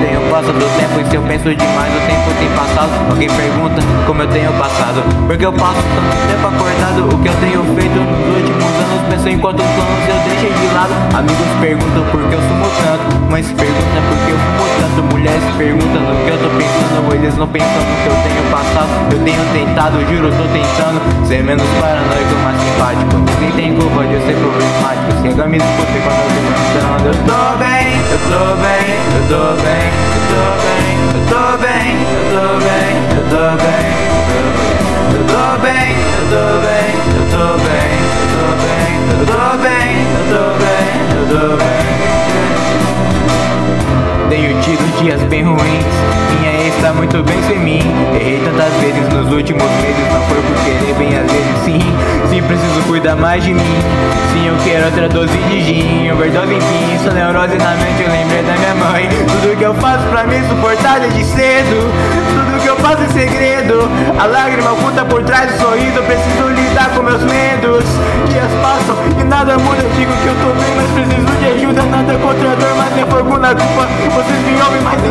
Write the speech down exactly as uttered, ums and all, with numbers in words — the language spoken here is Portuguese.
tenho passado o tempo e se eu penso demais o tempo tem passado. Alguém pergunta como eu tenho passado, porque eu passo tanto tempo acordado. O que eu tenho feito nos últimos anos, penso em quantos planos eu deixei de lado. Amigos perguntam por que eu sumo tanto, mães perguntam por que eu fumo tanto, mulheres perguntam no que eu tô pensando, eles não pensam no que eu tenho passado. Eu tenho tentado, juro, tô tentando ser menos paranoico, mais simpático. Ninguém tem culpa de eu ser problemático. Se alguém me escuta quando eu tô cantando, eu tô bem, eu tô bem, eu tô bem, eu tô bem, eu tô bem, eu tô bem, eu tô bem, eu tô bem, eu tô bem, eu tô bem, eu tô bem, eu tô bem, eu tô bem, eu tô bem. Tenho tido dias bem ruins, minha ex tá muito bem sem mim. Errei tantas vezes nos últimos meses, não foi por querer, bem às vezes sim. Sim, preciso cuidar mais de mim. Sim, eu quero outra dose de gin, overdose enfim, só neurose na mente, eu lembrei da minha mãe. Tudo que eu faço pra me suportar desde cedo, tudo que eu faço em segredo. A lágrima oculta por trás do sorriso, eu preciso lidar com meus medos. Dias passam e nada muda, eu digo que eu tô bem, mas preciso de ajuda. Nada contra a dor, mas me fogo na culpa. Vocês me ouvem, mas